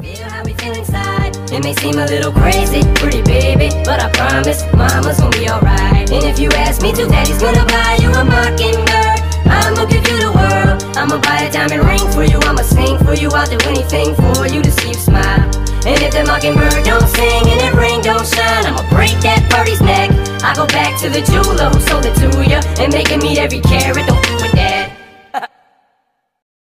Feel how we feel inside. It may seem a little crazy, pretty baby, but I promise mama's gonna be alright. And if you ask me to, daddy's gonna buy you a mockingbird. I'ma give you the world. I'ma buy a diamond ring for you. I'ma sing for you. I'll do anything for you to see you smile. And if the mockingbird don't sing and that ring don't shine, I'ma break that birdie's neck. I go back to the jeweler who sold it to ya and make him eat every carat. Don't